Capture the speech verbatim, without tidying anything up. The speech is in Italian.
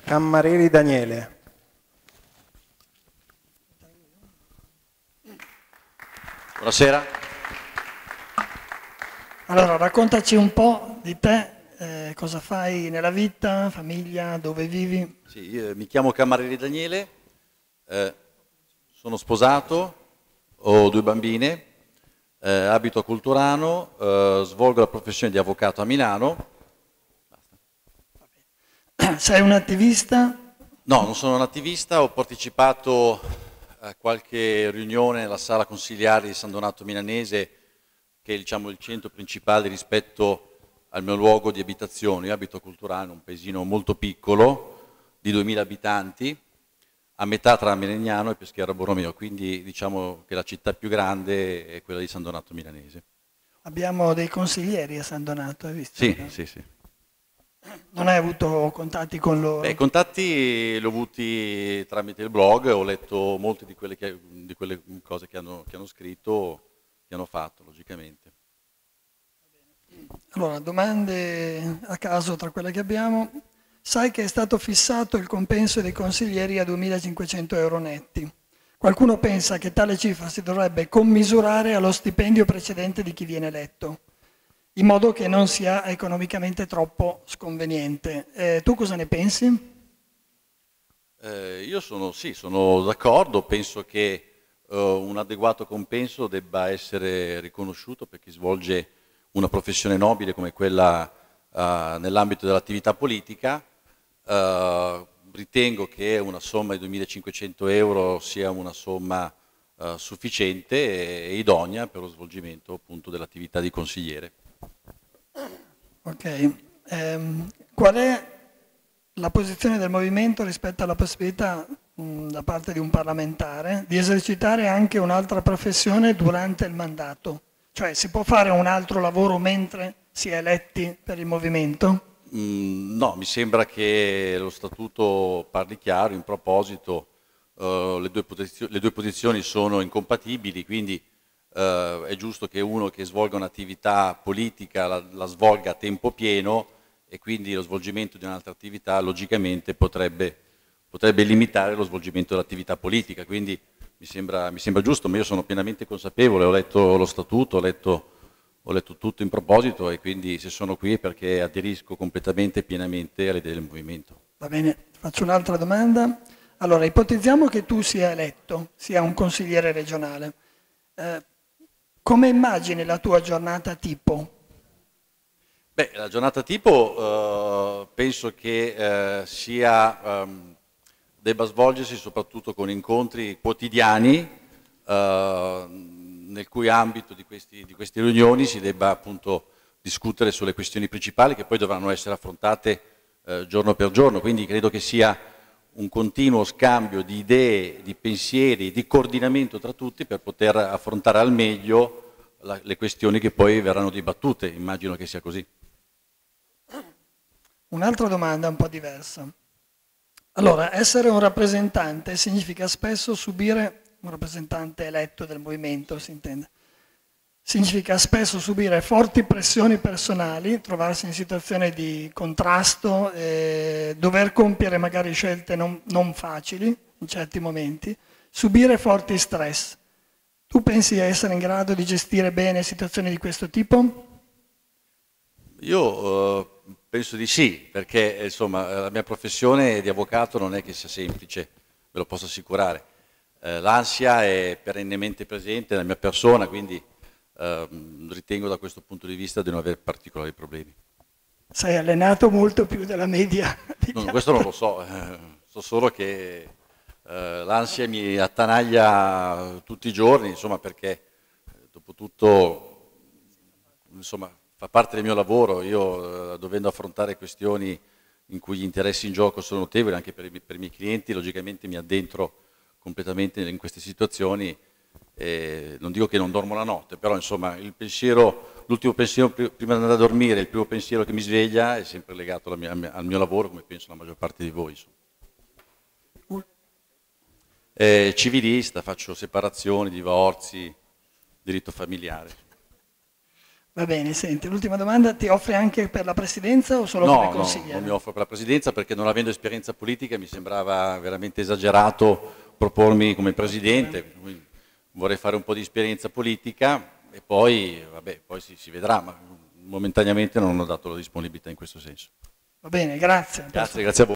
Cammareri Daniele. Buonasera. Allora, raccontaci un po' di te, eh, cosa fai nella vita, famiglia, dove vivi? Sì, io mi chiamo Cammareri Daniele, eh, sono sposato, ho due bambine, eh, abito a Culturano, eh, svolgo la professione di avvocato a Milano. Sei un attivista? No, non sono un attivista, ho partecipato a qualche riunione nella sala consiliare di San Donato Milanese, che è diciamo, il centro principale rispetto al mio luogo di abitazione. Io abito a Culturano, un paesino molto piccolo, di duemila abitanti, a metà tra Melegnano e Peschiera Borromeo, quindi diciamo che la città più grande è quella di San Donato Milanese. Abbiamo dei consiglieri a San Donato, hai visto? Sì, sì, sì. Non hai avuto contatti con loro? Beh, contatti li ho avuti tramite il blog, ho letto molte di quelle, che, di quelle cose che hanno, che hanno scritto, che hanno fatto, logicamente. Allora, domande a caso tra quelle che abbiamo. Sai che è stato fissato il compenso dei consiglieri a duemilacinquecento euro netti. Qualcuno pensa che tale cifra si dovrebbe commisurare allo stipendio precedente di chi viene eletto, in modo che non sia economicamente troppo sconveniente. Eh, tu cosa ne pensi? Eh, io sono, sì, sono d'accordo, penso che eh, un adeguato compenso debba essere riconosciuto per chi svolge una professione nobile come quella eh, nell'ambito dell'attività politica. Eh, ritengo che una somma di duemilacinquecento euro sia una somma eh, sufficiente e, e idonea per lo svolgimento appunto dell'attività di consigliere. Ok. Ehm, qual è la posizione del movimento rispetto alla possibilità mh, da parte di un parlamentare di esercitare anche un'altra professione durante il mandato? Cioè si può fare un altro lavoro mentre si è eletti per il movimento? Mm, no, mi sembra che lo statuto parli chiaro, in proposito uh, le, due le due posizioni sono incompatibili, quindi uh, è giusto che uno che svolga un'attività politica la, la svolga a tempo pieno e quindi lo svolgimento di un'altra attività logicamente potrebbe, potrebbe limitare lo svolgimento dell'attività politica, quindi mi sembra, mi sembra giusto, ma io sono pienamente consapevole, ho letto lo statuto, ho letto Ho letto tutto in proposito e quindi se sono qui è perché aderisco completamente e pienamente alle idee del movimento. Va bene, faccio un'altra domanda. Allora, ipotizziamo che tu sia eletto, sia un consigliere regionale. Eh, come immagini la tua giornata tipo? Beh, la giornata tipo eh, penso che eh, sia, ehm, debba svolgersi soprattutto con incontri quotidiani eh, nel cui ambito di, questi, di queste riunioni si debba appunto discutere sulle questioni principali che poi dovranno essere affrontate eh, giorno per giorno, quindi credo che sia un continuo scambio di idee, di pensieri, di coordinamento tra tutti per poter affrontare al meglio la, le questioni che poi verranno dibattute, immagino che sia così. Un'altra domanda un po' diversa. Allora, essere un rappresentante significa spesso subire, un rappresentante eletto del movimento si intende, significa spesso subire forti pressioni personali, trovarsi in situazioni di contrasto, eh, dover compiere magari scelte non, non facili in certi momenti, subire forti stress. Tu pensi di essere in grado di gestire bene situazioni di questo tipo? Io eh, penso di sì, perché insomma, la mia professione di avvocato non è che sia semplice, ve lo posso assicurare. Eh, l'ansia è perennemente presente nella mia persona, quindi eh, ritengo da questo punto di vista di non avere particolari problemi. Sei allenato molto più della media. No, questo non lo so, eh, so solo che eh, l'ansia mi attanaglia tutti i giorni, insomma, perché eh, dopo tutto, insomma, fa parte del mio lavoro, io eh, dovendo affrontare questioni in cui gli interessi in gioco sono notevoli anche per i, per i miei clienti, logicamente mi addentro completamente in queste situazioni, eh, non dico che non dormo la notte, però insomma il pensiero, l'ultimo pensiero prima di andare a dormire, il primo pensiero che mi sveglia è sempre legato alla mia, al mio lavoro, come penso la maggior parte di voi. Eh, civilista, faccio separazioni, divorzi, diritto familiare. Va bene, senti, l'ultima domanda, ti offri anche per la presidenza o solo No, come no, consigliere? non mi offro per la presidenza perché non avendo esperienza politica mi sembrava veramente esagerato propormi come presidente, quindi vorrei fare un po' di esperienza politica e poi, vabbè, poi si, si vedrà, ma momentaneamente non ho dato la disponibilità in questo senso. Va bene, grazie. Grazie, grazie a voi.